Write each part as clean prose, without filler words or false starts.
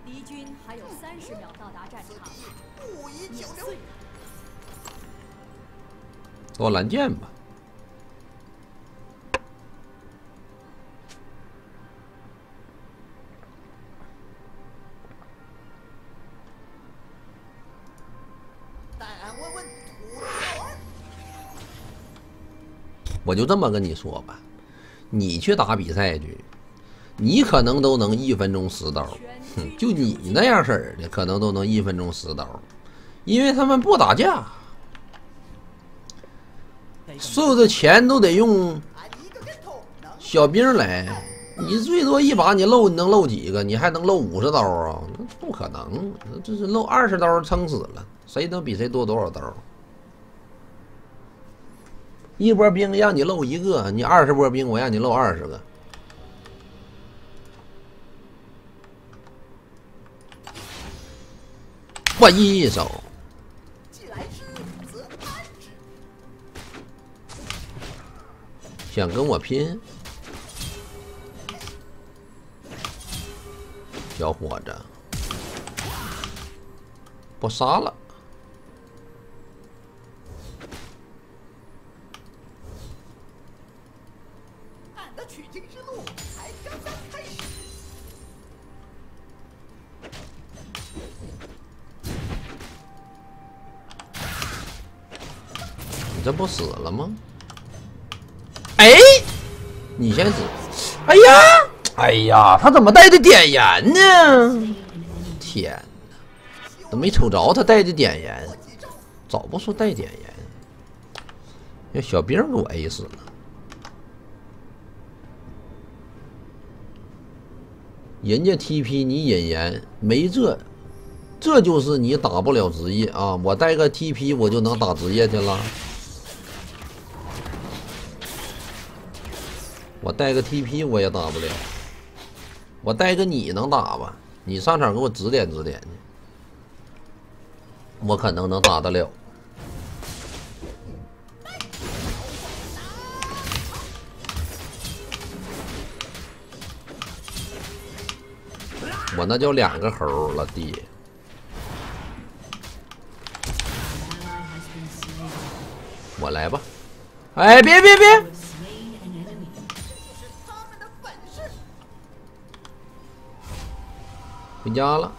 敌军还有30秒到达战场， 不宜久留。 给我蓝剑吧。 但问问土豆儿， 我就这么跟你说吧，你去打比赛去，你可能都能1分钟10刀，就你那样式儿的，可能都能1分钟10刀，因为他们不打架，所有的钱都得用俺一个跟头能小兵来。你最多一把你能漏几个？你还能漏50刀啊？那不可能，这是漏20刀撑死了，谁能比谁多多少刀？一波兵让你漏1个，你20波兵我让你漏20个。我一手既来之则安之。 想跟我拼，小伙子，不杀了。 俺的取经之路才刚刚开始。 你这不死了吗？哎，你先死。哎呀，哎呀，他怎么带的点燃呢？天哪，都没瞅着他带的点燃，早不说带点燃，让小兵给我 A 死了。人家 TP 你引燃没这就是你打不了职业啊！我带个 TP 我就能打职业去了。我带个 TP 我也打不了，我带个你能打吧？你上场给我指点指点去，我可能能打得了。我那叫2个猴了，弟。我来吧。哎，别！回家了。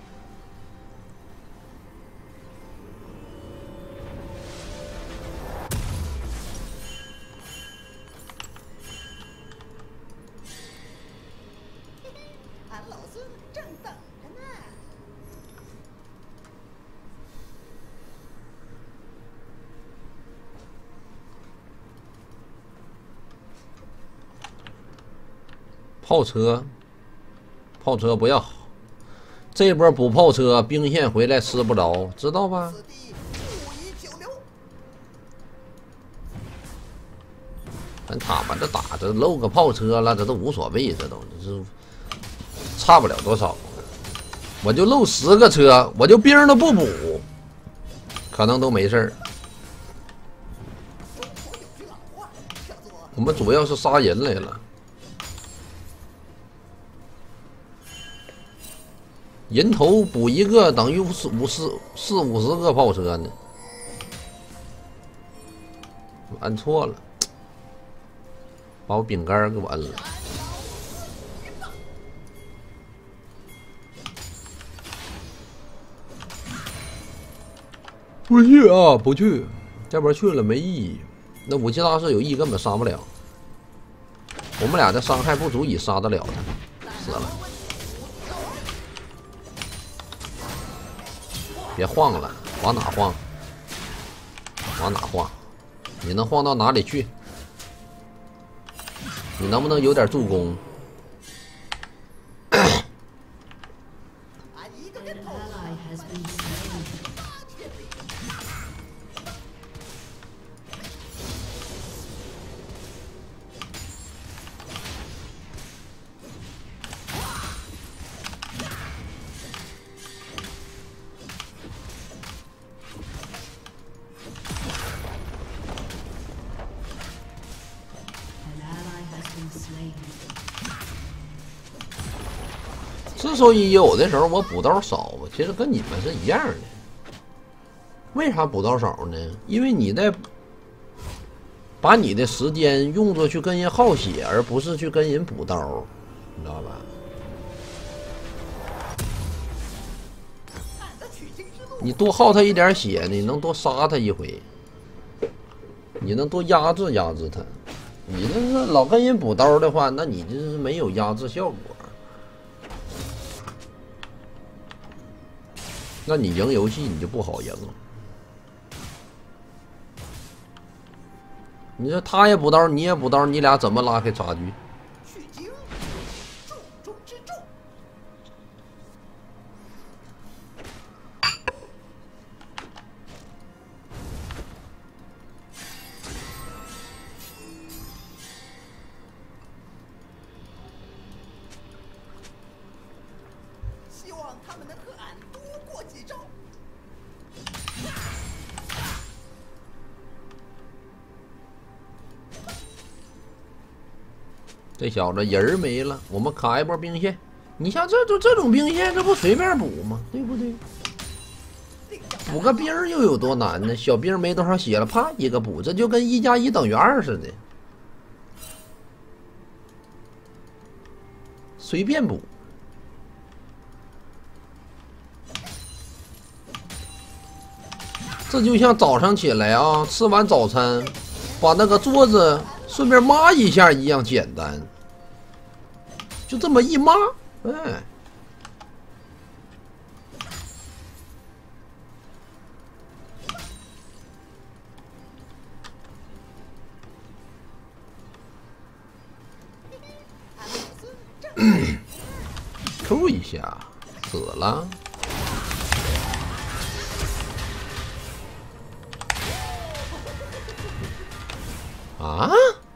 俺老孙正等着呢。 炮车不要。这波补炮车，兵线回来吃不着，知道吧？ 此地不宜久留。 咱他妈这打着漏个炮车了，这都无所谓，这是差不了多少。我就漏10个车，我就兵都不补，可能都没事儿。 中国有句老话，叫做我们主要是杀人来了。人头补1个等于50个炮车呢，我按错了，把我饼干给我摁了。不去啊，不去，这边去了没意义。那武器大师有意根本杀不了，我们俩的伤害不足以杀得了他，死了。别晃了，往哪晃？往哪晃？你能晃到哪里去？你能不能有点助攻？ 俺一个跟头之所以有的时候我补刀少，其实跟你们是一样的。为啥补刀少呢？因为你在把你的时间用作去跟人耗血，而不是去跟人补刀，你知道吧？你多耗他一点血，你能多杀他一回，你能多压制压制他。你这是老跟人补刀的话，那你这是没有压制效果。那你赢游戏你就不好赢。你说他也补刀，你也补刀，你俩怎么拉开差距？ 取经，重中之重。希望他们能和俺多过几招。 这小子人没了，我们卡一波兵线。你像这种兵线，这不随便补吗？对不对？补个兵又有多难呢？小兵没多少血了，啪一个补，这就跟1+1等于2似的，随便补。这就像早上起来啊，吃完早餐，把那个桌子顺便抹一下一样简单，就这么一抹，哎，Q 一下，死了。啊！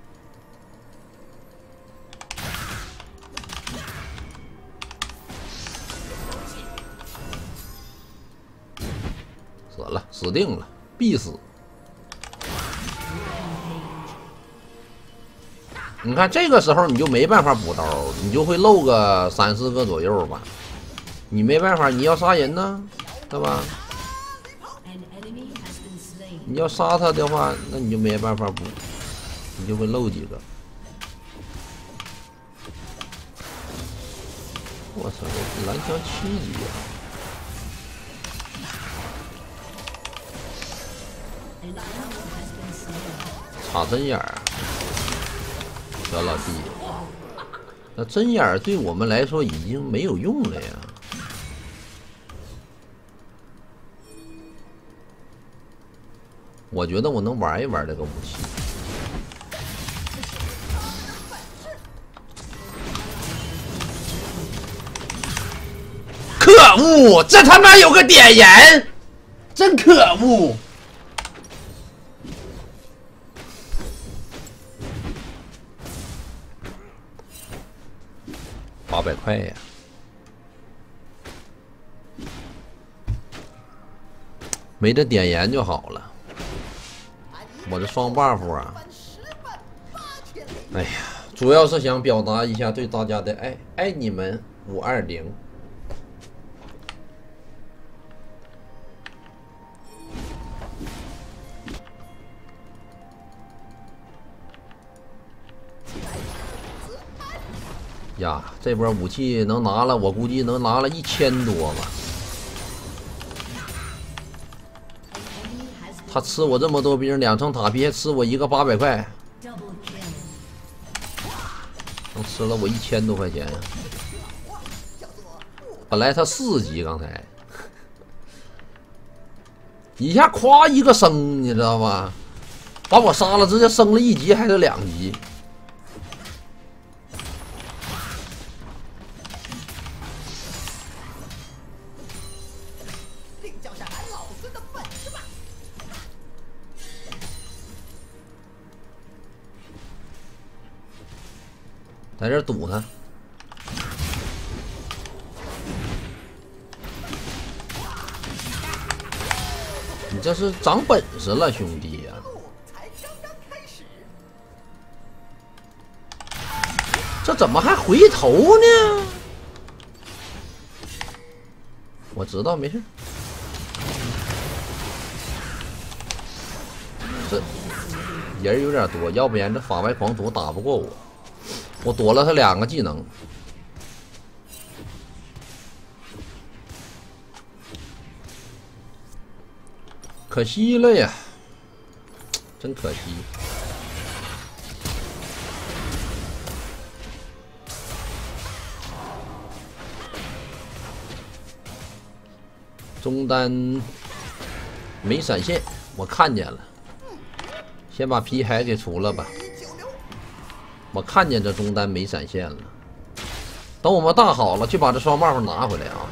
死了，死定了，必死！你看这个时候你就没办法补刀，你就会漏个3、4个左右吧。你没办法，你要杀人呢，对吧？你要杀他的话，那你就没办法补。你就会漏几个。我操，蓝枪7级啊！插针眼儿，小老弟，那针眼儿对我们来说已经没有用了呀。我觉得我能玩一玩这个武器。可恶！这他妈有个点燃，真可恶！800块呀！没这点燃就好了。我这双 buff 啊，哎呀，主要是想表达一下对大家的爱，爱你们520。呀，这波武器能拿了，我估计能拿了1000多吧。他吃我这么多兵，2层塔皮还吃我一个800块，能吃了我1000多块钱。本来他4级，刚才一下夸一个升，你知道吧？把我杀了，直接升了1级还是2级。在这堵他，你这是长本事了，兄弟呀！这怎么还回头呢？ 我知道，没事。这人有点多，要不然这法外狂徒打不过我。我躲了他2个技能，可惜了呀，真可惜。中单没闪现，我看见了，先把皮海给除了吧。我看见这中单没闪现了，等我们大好了，去把这双 buff 拿回来啊！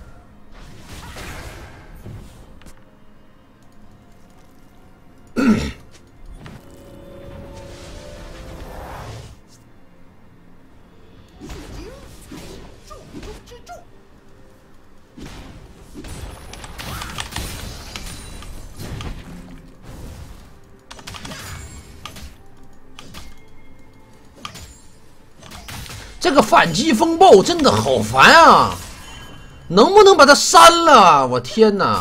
这个反击风暴真的好烦啊！能不能把它删了？我天哪！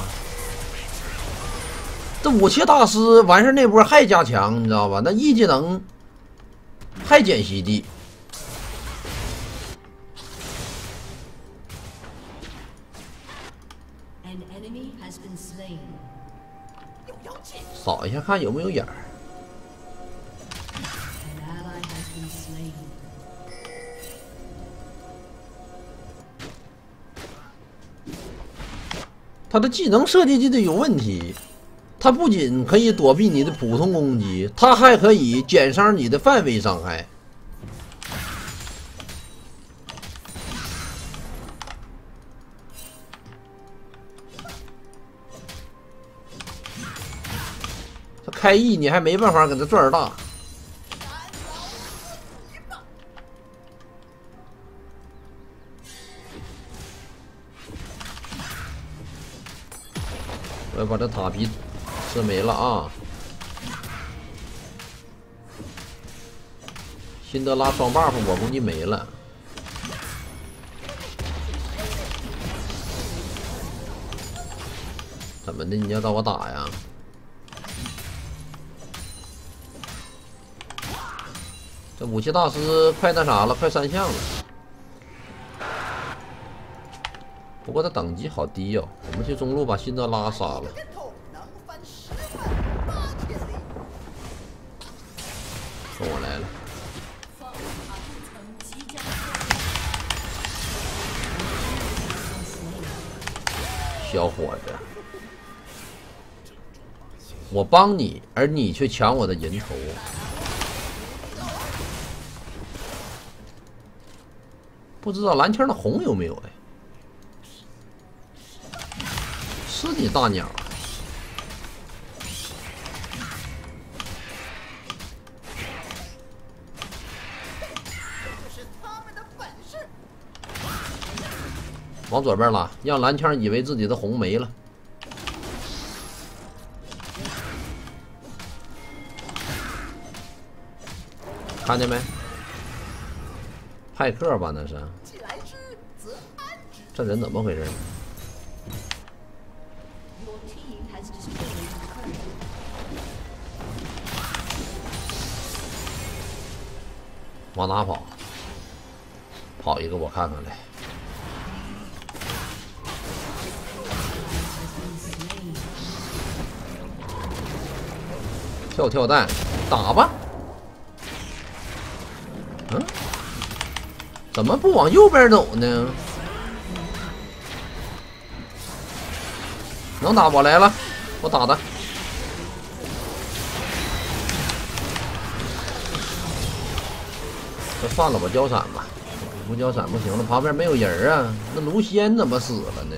这武器大师完事那波还加强，你知道吧？那一技能还减袭击。扫一下看有没有眼儿。他的技能设计的有问题，他不仅可以躲避你的普通攻击，他还可以减伤你的范围伤害。他开 E 你还没办法给他赚大。我要把这塔皮吃没了啊！辛德拉双 buff 我估计没了。怎么的？你要找我打呀？这武器大师快那啥了，快3项了。不过他等级好低哦，我们去中路把辛德拉杀了。跟我来了。小伙子，我帮你，而你却抢我的人头。不知道蓝圈的红有没有哎？是你大鸟！往左边拉，让蓝圈以为自己的红没了。看见没？派克吧，那是。这人怎么回事？往哪跑？跑一个我看看来。跳弹，打吧。嗯？怎么不往右边走呢？能打我来了，我打他。这算了，我交闪吧，不交闪不行了，旁边没有人啊。那卢仙怎么死了呢？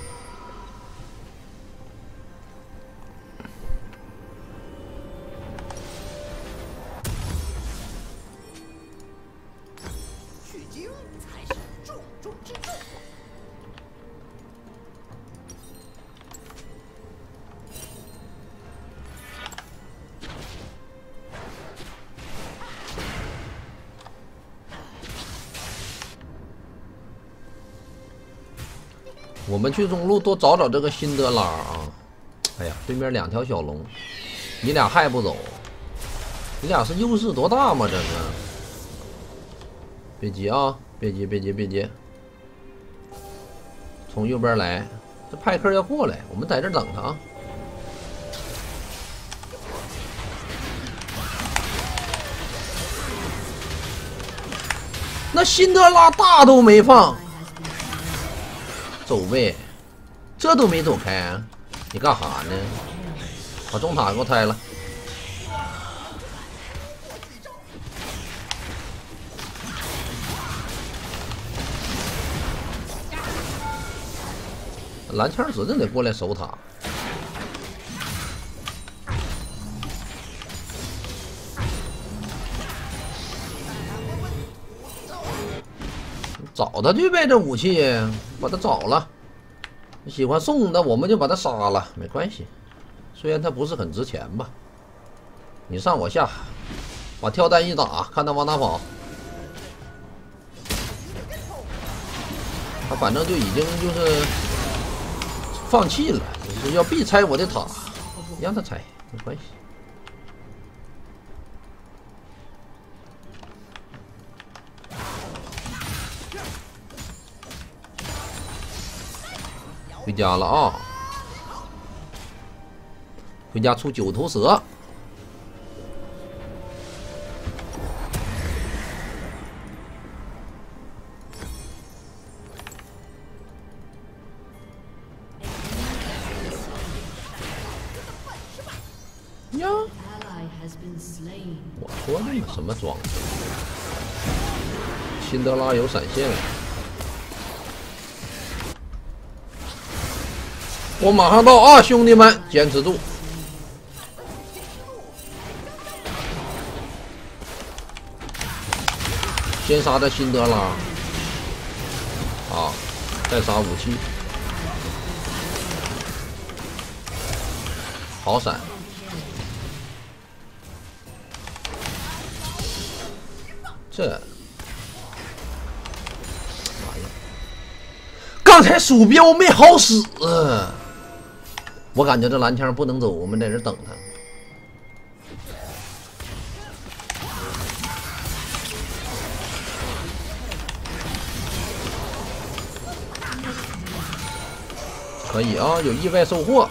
取经才是重中之重。 我们去中路多找找这个辛德拉啊！哎呀，对面2条小龙，你俩还不走？你俩是优势多大吗？这是！别急啊！别急，别急，别急！从右边来，这派克要过来，我们在这等他啊！那辛德拉大都没放，走位，这都没走开啊！你干哈呢？把中塔给我拆了。蓝枪指定得过来守塔。找他去呗，这武器把他找了。喜欢送的我们就把他杀了，没关系。虽然他不是很值钱吧。你上我下，把跳弹一打，看他往哪跑。他反正就已经就是放弃了，就是要必拆我的塔，让他拆没关系。回家了啊！回家出9头蛇。呀！我说的嘛，什么装？辛德拉有闪现。我马上到啊，兄弟们，坚持住！先杀这辛德拉，啊，再杀武器，好闪！这，妈呀！刚才鼠标没好使。我感觉这蓝枪不能走，我们在这等他。可以啊，有意外收获。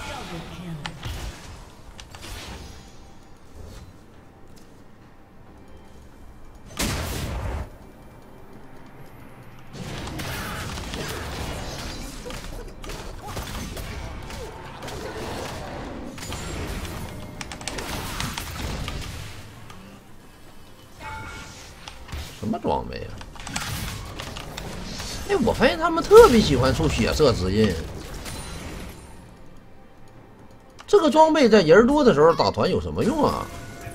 什么装备啊？哎，我发现他们特别喜欢出血色指印。这个装备在人多的时候打团有什么用啊？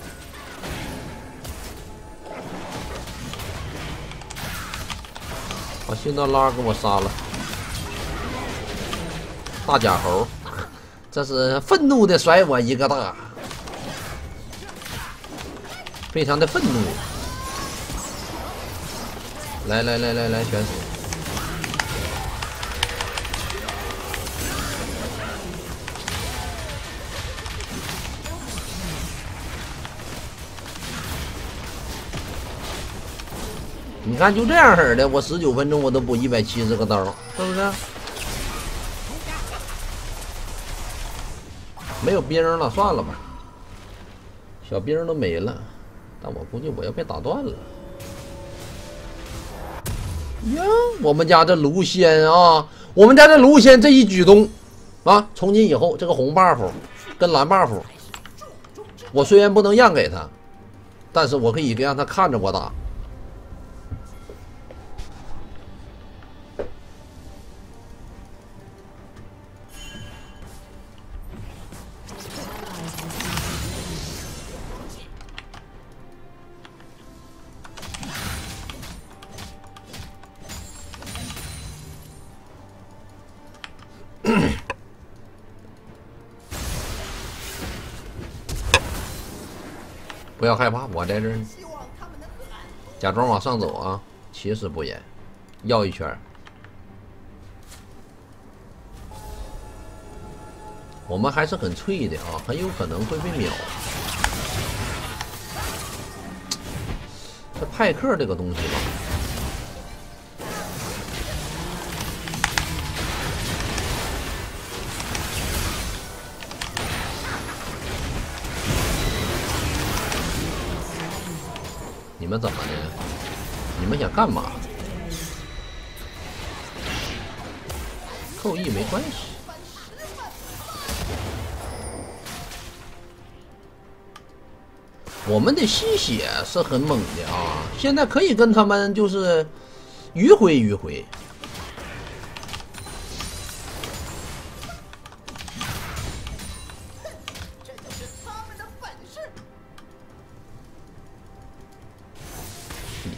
把辛德拉给我杀了！大假猴，这是愤怒的甩我一个大，非常的愤怒。来，全死！你看，就这样式的，我19分钟我都补170个刀，是不是？没有兵了，算了吧。小兵都没了，但我估计我要被打断了。呀，我们家这卢仙啊，我们家这卢仙这一举动啊，从今以后这个红 buff 跟蓝 buff， 我虽然不能让给他，但是我可以让他看着我打。不要害怕，我在这儿呢。假装往上走啊，其实不严，绕一圈。 我们还是很脆的啊，很有可能会被秒。这派克这个东西吧，你们怎么的？你们想干嘛？扣一没关系。我们的吸血是很猛的啊，现在可以跟他们就是迂回迂回。 这就是他们的本事。 你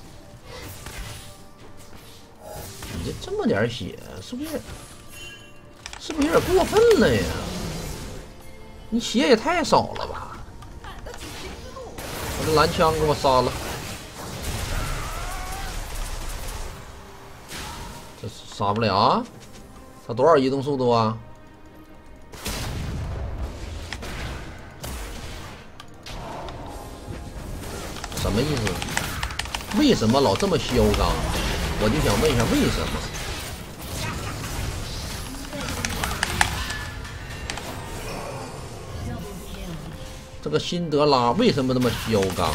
这这么点血，是不是有点过分了呀？你血也太少了吧！把这蓝枪给我杀了，这杀不了啊！他多少移动速度啊？什么意思？为什么老这么嚣张？我就想问一下，为什么？这个辛德拉为什么那么嚣张？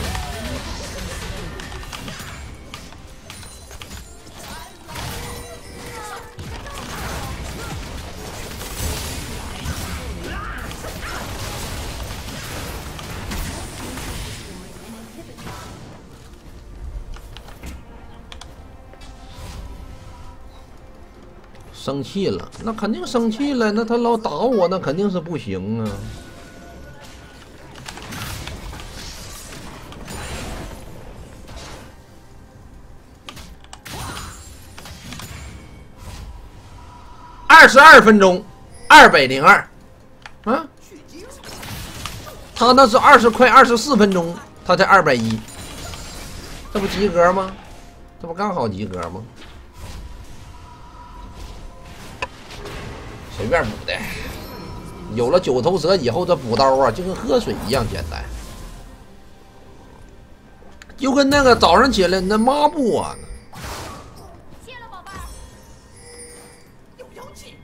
生气了，那肯定生气了。那他老打我，那肯定是不行啊。22分钟，202，啊，他那是快24分钟，他才210，这不及格吗？这不刚好及格吗？随便补的，有了9头蛇以后，这补刀啊，就跟喝水一样简单，就跟那个早上起来那抹布啊。 谢了，宝贝儿。 有妖气。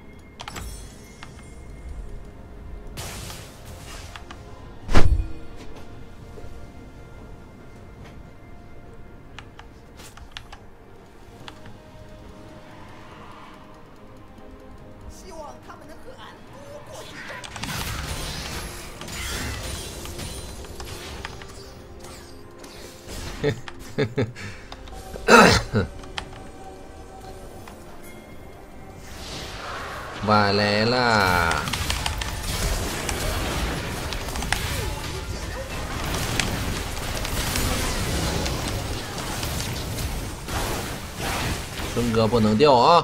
希望他们能和俺多过一阵。 晚来了，春哥不能掉啊！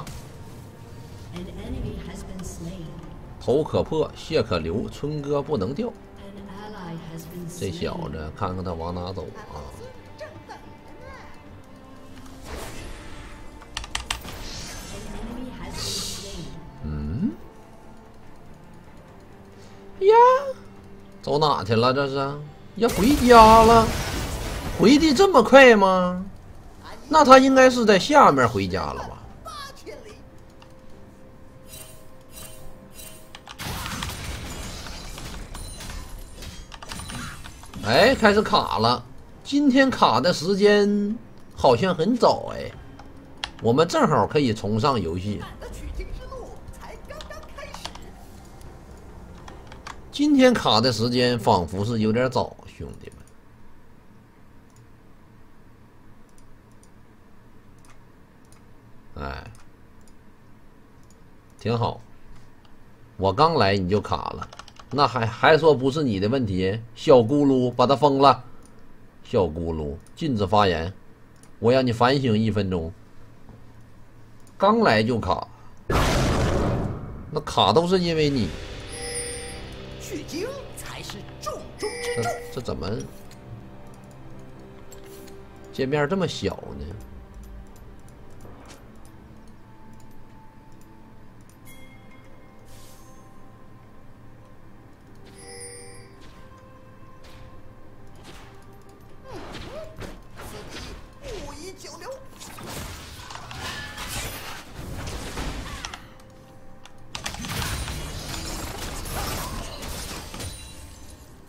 头可破，血可流，春哥不能掉。这小子，看看他往哪走啊！呀，走哪去了？这是要回家了？回的这么快吗？那他应该是在下面回家了吧 8000里。 哎，开始卡了。今天卡的时间好像很早哎，我们正好可以重上游戏。 俺的取经之路才刚刚开始。 今天卡的时间仿佛是有点早，兄弟们。哎，挺好。我刚来你就卡了，那还说不是你的问题？小咕噜把他封了，小咕噜禁止发言，我让你反省1分钟。刚来就卡，那卡都是因为你。 取经才是重中之重。 这怎么界面这么小呢？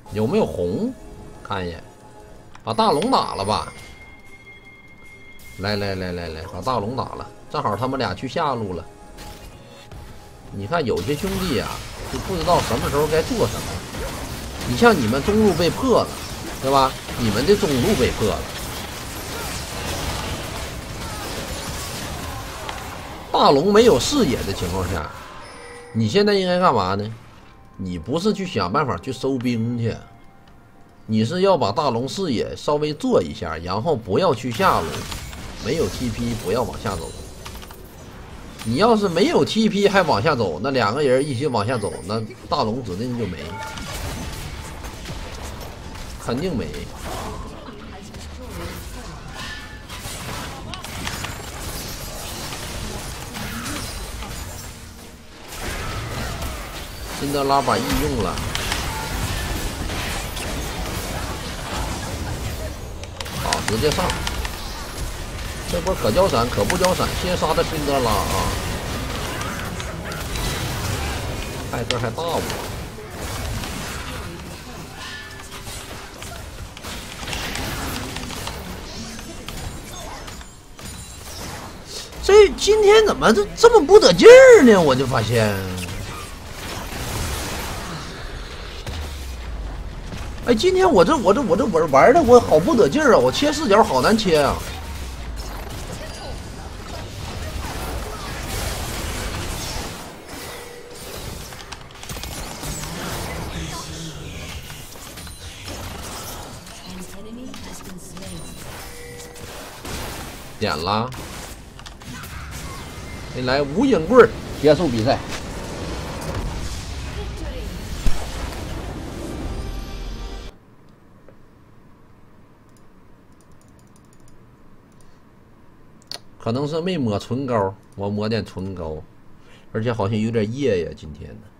有没有红？看一眼，把大龙打了吧。来，把大龙打了，正好他们俩去下路了。你看有些兄弟啊，就不知道什么时候该做什么。你像你们中路被破了，对吧？你们的中路被破了。大龙没有视野的情况下，你现在应该干嘛呢？你不是去想办法去收兵去，你是要把大龙视野稍微做一下，然后不要去下路。没有 TP 不要往下走。你要是没有 TP 还往下走，那两个人一起往下走，那大龙指定就没，肯定没。辛德拉把 E 用了，好，直接上。这波可交闪可不交闪，先杀的辛德拉啊！艾克还大我。这今天怎么这么不得劲儿呢？我就发现。哎，今天我这玩的我好不得劲儿啊！我切视角好难切啊！点了，你来无影棍结束比赛。可能是没抹唇膏，我抹点唇膏，而且好像有点夜呀，今天的。